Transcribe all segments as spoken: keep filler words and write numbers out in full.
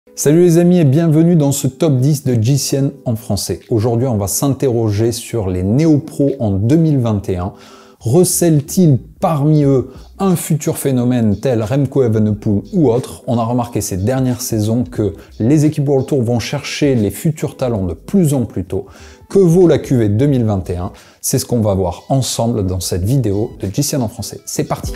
Salut les amis et bienvenue dans ce top dix de G C N en français. Aujourd'hui, on va s'interroger sur les néo-pros en deux mille vingt et un. Recèlent-ils parmi eux un futur phénomène tel Remco Evenepoel ou autre? On a remarqué ces dernières saisons que les équipes World Tour vont chercher les futurs talents de plus en plus tôt. Que vaut la cuvée deux mille vingt et un? C'est ce qu'on va voir ensemble dans cette vidéo de G C N en français. C'est parti!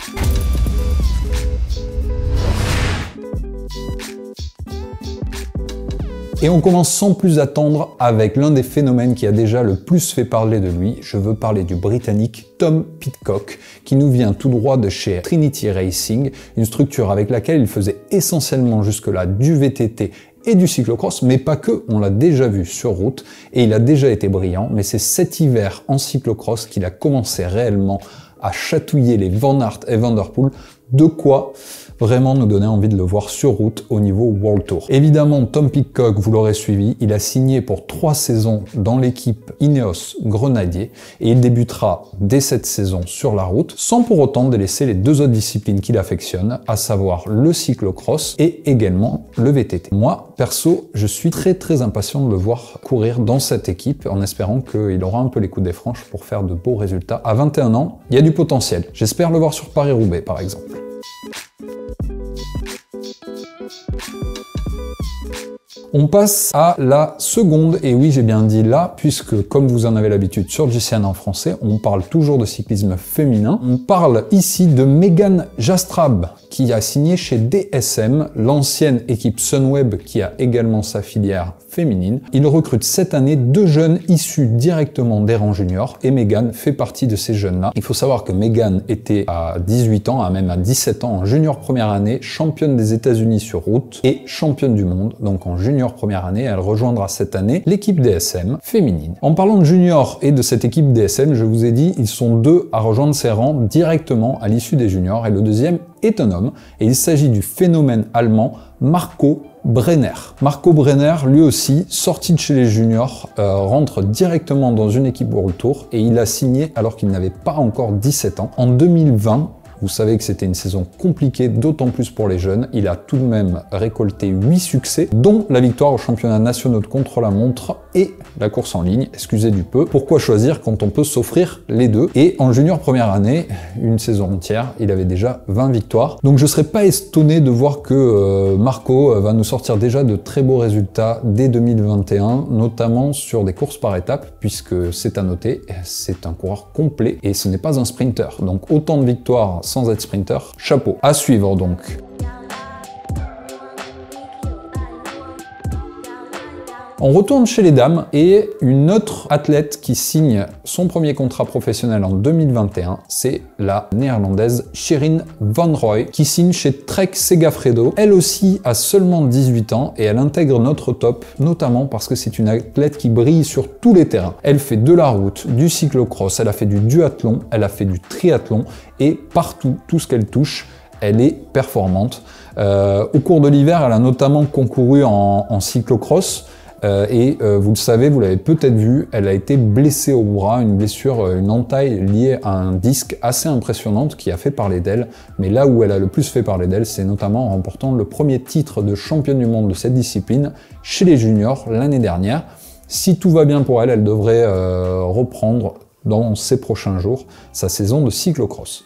Et on commence sans plus attendre avec l'un des phénomènes qui a déjà le plus fait parler de lui. Je veux parler du Britannique Tom Pidcock, qui nous vient tout droit de chez Trinity Racing, une structure avec laquelle il faisait essentiellement jusque-là du V T T et du cyclocross, mais pas que, on l'a déjà vu sur route, et il a déjà été brillant, mais c'est cet hiver en cyclocross qu'il a commencé réellement à chatouiller les Van Aert et Van der Poel, de quoi vraiment nous donner envie de le voir sur route au niveau World Tour. Évidemment, Tom Pidcock, vous l'aurez suivi, il a signé pour trois saisons dans l'équipe Ineos Grenadier et il débutera dès cette saison sur la route, sans pour autant délaisser les deux autres disciplines qu'il affectionne, à savoir le cyclocross et également le V T T. Moi, perso, je suis très très impatient de le voir courir dans cette équipe en espérant qu'il aura un peu les coups des franches pour faire de beaux résultats. À vingt et un ans, il y a du potentiel. J'espère le voir sur Paris-Roubaix par exemple. On passe à la seconde, et oui j'ai bien dit là, puisque comme vous en avez l'habitude sur G C N en français, on parle toujours de cyclisme féminin. On parle ici de Megan Jastrab, qui a signé chez D S M, l'ancienne équipe Sunweb qui a également sa filière féminine. Il recrute cette année deux jeunes issus directement des rangs juniors, et Megan fait partie de ces jeunes-là. Il faut savoir que Megan était à dix-huit ans, à même à dix-sept ans, en junior première année, championne des États-Unis sur route et championne du monde, donc en junior première année, elle rejoindra cette année l'équipe D S M féminine. En parlant de juniors et de cette équipe D S M, je vous ai dit, ils sont deux à rejoindre ces rangs directement à l'issue des juniors, et le deuxième est un homme, et il s'agit du phénomène allemand Marco Brenner. Marco Brenner, lui aussi, sorti de chez les juniors, euh, rentre directement dans une équipe World Tour, et il a signé alors qu'il n'avait pas encore dix-sept ans. En deux mille vingt, vous savez que c'était une saison compliquée, d'autant plus pour les jeunes. Il a tout de même récolté huit succès, dont la victoire aux championnats nationaux de contre-la-montre et la course en ligne, excusez du peu. Pourquoi choisir quand on peut s'offrir les deux? Et en junior première année, une saison entière, il avait déjà vingt victoires. Donc je ne serais pas étonné de voir que euh, Marco va nous sortir déjà de très beaux résultats dès deux mille vingt et un, notamment sur des courses par étapes, puisque c'est à noter, c'est un coureur complet et ce n'est pas un sprinter. Donc autant de victoires sans être sprinter, chapeau. À suivre donc. On retourne chez les dames et une autre athlète qui signe son premier contrat professionnel en deux mille vingt et un, c'est la néerlandaise Shirin van Rooij qui signe chez Trek Segafredo. Elle aussi a seulement dix-huit ans et elle intègre notre top, notamment parce que c'est une athlète qui brille sur tous les terrains. Elle fait de la route, du cyclocross, elle a fait du duathlon, elle a fait du triathlon et partout, tout ce qu'elle touche, elle est performante. Euh, au cours de l'hiver, elle a notamment concouru en, en cyclocross. Euh, et euh, vous le savez, vous l'avez peut-être vu, elle a été blessée au bras, une blessure, une entaille liée à un disque assez impressionnante qui a fait parler d'elle. Mais là où elle a le plus fait parler d'elle, c'est notamment en remportant le premier titre de championne du monde de cette discipline chez les juniors l'année dernière. Si tout va bien pour elle, elle devrait euh, reprendre dans ces prochains jours sa saison de cyclocross.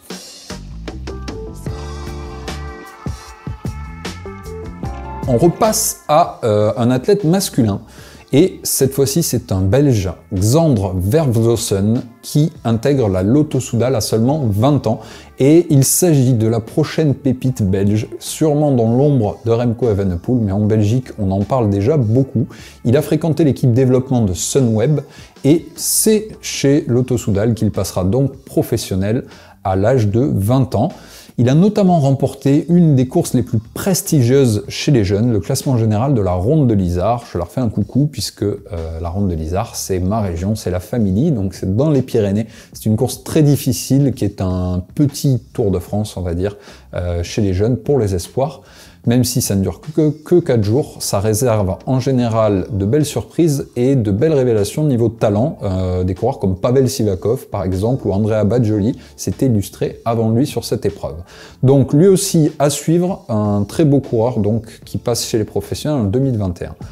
On repasse à euh, un athlète masculin et cette fois-ci c'est un Belge, Xandre Vervlossen, qui intègre la Lotto Soudal à seulement vingt ans et il s'agit de la prochaine pépite belge, sûrement dans l'ombre de Remco Evenepoel, mais en Belgique on en parle déjà beaucoup. Il a fréquenté l'équipe développement de Sunweb et c'est chez Lotto Soudal qu'il passera donc professionnel à l'âge de vingt ans. Il a notamment remporté une des courses les plus prestigieuses chez les jeunes, le classement général de la Ronde de l'Isard. Je leur fais un coucou puisque euh, la Ronde de l'Isard, c'est ma région, c'est la famille, donc c'est dans les Pyrénées. C'est une course très difficile qui est un petit Tour de France, on va dire, euh, chez les jeunes pour les espoirs. même si ça ne dure que, que quatre jours, ça réserve en général de belles surprises et de belles révélations de niveau de talent. Euh, des coureurs comme Pavel Sivakov par exemple ou Andrea Baggioli s'étaient illustrés avant lui sur cette épreuve. Donc lui aussi à suivre, un très beau coureur donc qui passe chez les professionnels en deux mille vingt et un.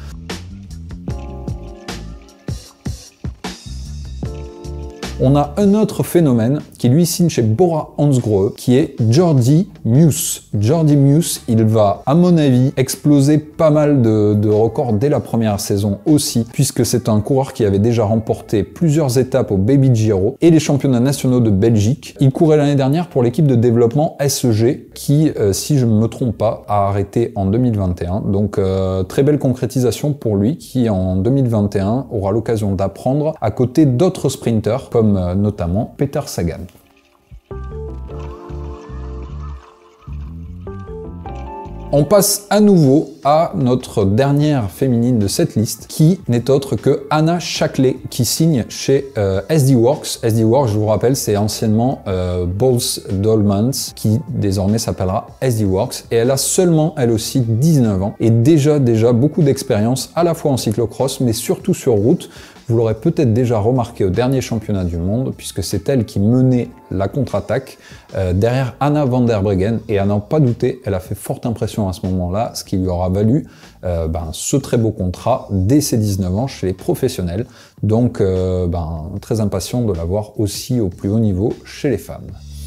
On a un autre phénomène qui lui signe chez Bora-Hansgrohe, qui est Jordi Meeus. Jordi Meeus, il va, à mon avis, exploser pas mal de, de records dès la première saison aussi, puisque c'est un coureur qui avait déjà remporté plusieurs étapes au Baby Giro et les championnats nationaux de Belgique. Il courait l'année dernière pour l'équipe de développement S E G, qui, euh, si je ne me trompe pas, a arrêté en deux mille vingt et un. Donc, euh, très belle concrétisation pour lui, qui en deux mille vingt et un aura l'occasion d'apprendre à côté d'autres sprinters, comme euh, notamment Peter Sagan. On passe à nouveau à notre dernière féminine de cette liste, qui n'est autre que Anna Shackley, qui signe chez euh, S D Worx. S D Worx, je vous rappelle, c'est anciennement euh, Boels Dolmans, qui désormais s'appellera S D Worx, et elle a seulement, elle aussi, dix-neuf ans, et déjà, déjà beaucoup d'expérience, à la fois en cyclocross, mais surtout sur route. Vous l'aurez peut-être déjà remarqué au dernier championnat du monde, puisque c'est elle qui menait la contre-attaque euh, derrière Anna van der Breggen, et à n'en pas douter, elle a fait forte impression à ce moment-là, ce qui lui aura valu euh, ben, ce très beau contrat dès ses dix-neuf ans chez les professionnels. Donc euh, ben, très impatient de la voir aussi au plus haut niveau chez les femmes.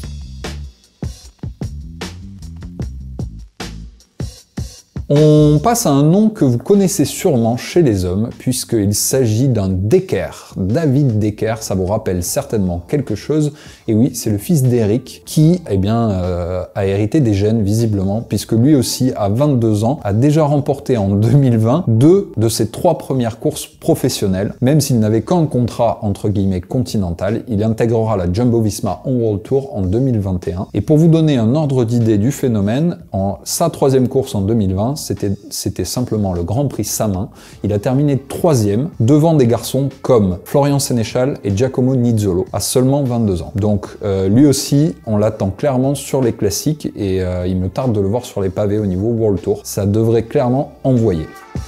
On passe à un nom que vous connaissez sûrement chez les hommes, puisqu'il s'agit d'un Decker. David Decker, ça vous rappelle certainement quelque chose. Et oui, c'est le fils d'Eric qui eh bien, euh, a hérité des gènes, visiblement, puisque lui aussi, à vingt-deux ans, a déjà remporté en deux mille vingt deux de ses trois premières courses professionnelles. Même s'il n'avait qu'un contrat, entre guillemets, continental, il intégrera la Jumbo-Visma On World Tour en deux mille vingt et un. Et pour vous donner un ordre d'idée du phénomène, en sa troisième course en deux mille vingt, c'était simplement le Grand Prix Samin. Il a terminé troisième, devant des garçons comme Florian Sénéchal et Giacomo Nizzolo, à seulement vingt-deux ans. Donc euh, lui aussi, on l'attend clairement sur les classiques, et euh, il me tarde de le voir sur les pavés au niveau World Tour. Ça devrait clairement envoyer.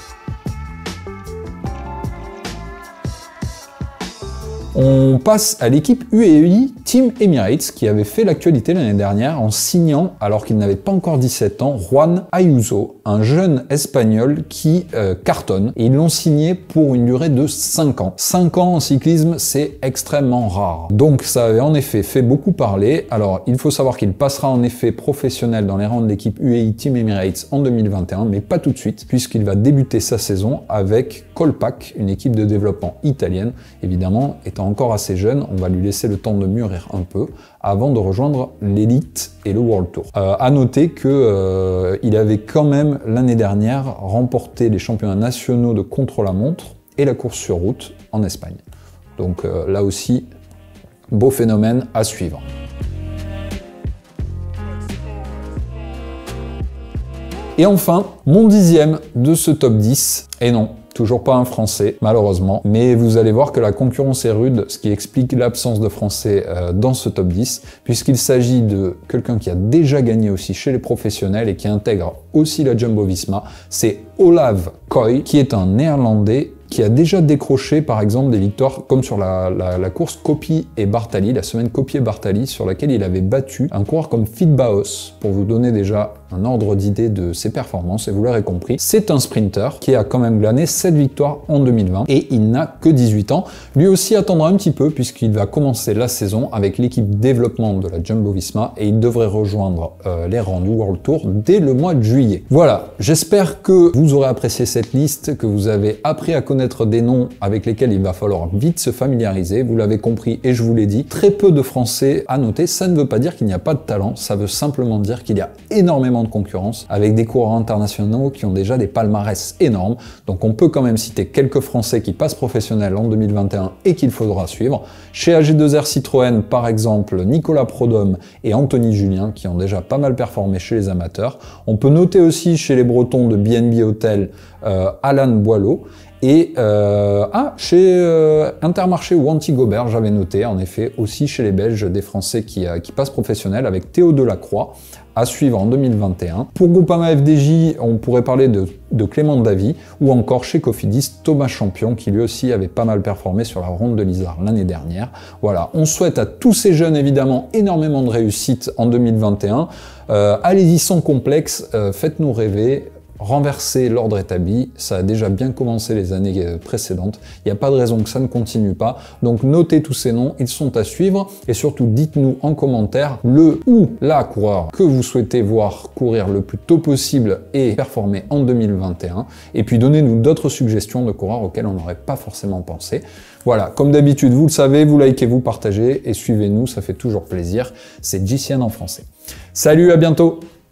On passe à l'équipe U A E Team Emirates, qui avait fait l'actualité l'année dernière en signant, alors qu'il n'avait pas encore dix-sept ans, Juan Ayuso, un jeune espagnol qui euh, cartonne, et ils l'ont signé pour une durée de cinq ans. cinq ans en cyclisme, c'est extrêmement rare. Donc ça avait en effet fait beaucoup parler. Alors il faut savoir qu'il passera en effet professionnel dans les rangs de l'équipe U A E Team Emirates en deux mille vingt et un, mais pas tout de suite, puisqu'il va débuter sa saison avec Colpack, une équipe de développement italienne, évidemment étant encore assez jeune, on va lui laisser le temps de mûrir un peu avant de rejoindre l'élite et le World Tour. Euh, à noter que euh, il avait quand même l'année dernière remporté les championnats nationaux de contre-la-montre et la course sur route en Espagne. Donc euh, là aussi, beau phénomène à suivre. Et enfin, mon dixième de ce top dix, et non, toujours pas un Français, malheureusement, mais vous allez voir que la concurrence est rude, ce qui explique l'absence de Français euh, dans ce top dix, puisqu'il s'agit de quelqu'un qui a déjà gagné aussi chez les professionnels et qui intègre aussi la Jumbo-Visma, c'est Olav Koy, qui est un Néerlandais qui a déjà décroché par exemple des victoires comme sur la, la, la course Coppi et Bartali, la semaine Coppi et Bartali, sur laquelle il avait battu un coureur comme Fitbaos, pour vous donner déjà un ordre d'idée de ses performances, et vous l'aurez compris, c'est un sprinter qui a quand même glané sept victoires en deux mille vingt, et il n'a que dix-huit ans. Lui aussi attendra un petit peu, puisqu'il va commencer la saison avec l'équipe développement de la Jumbo-Visma, et il devrait rejoindre euh, les rangs du World Tour dès le mois de juillet. Voilà, j'espère que vous aurez apprécié cette liste, que vous avez appris à connaître des noms avec lesquels il va falloir vite se familiariser. Vous l'avez compris et je vous l'ai dit, très peu de Français à noter. Ça ne veut pas dire qu'il n'y a pas de talent, ça veut simplement dire qu'il y a énormément de concurrence avec des coureurs internationaux qui ont déjà des palmarès énormes. Donc on peut quand même citer quelques Français qui passent professionnels en deux mille vingt et un et qu'il faudra suivre. Chez A G deux R Citroën, par exemple, Nicolas Prodhomme et Anthony Julien qui ont déjà pas mal performé chez les amateurs. On peut noter aussi chez les Bretons de B N B Hotel, euh, Alan Boileau. Et euh, ah, chez euh, Intermarché ou Antigobert, j'avais noté, en effet, aussi chez les Belges, des Français qui, euh, qui passent professionnels avec Théo Delacroix, à suivre en deux mille vingt et un. Pour Groupama F D J, on pourrait parler de, de Clément David, ou encore chez Cofidis, Thomas Champion, qui lui aussi avait pas mal performé sur la ronde de l'Isère l'année dernière. Voilà, on souhaite à tous ces jeunes évidemment énormément de réussite en deux mille vingt et un. Euh, Allez-y sans complexe, euh, faites-nous rêver. Renverser l'ordre établi, ça a déjà bien commencé les années précédentes, il n'y a pas de raison que ça ne continue pas, donc notez tous ces noms, ils sont à suivre, et surtout dites-nous en commentaire le ou la coureur que vous souhaitez voir courir le plus tôt possible et performer en deux mille vingt et un, et puis donnez-nous d'autres suggestions de coureurs auxquels on n'aurait pas forcément pensé. Voilà, comme d'habitude, vous le savez, vous likez, vous partagez, et suivez-nous, ça fait toujours plaisir, c'est G C N en français. Salut, à bientôt!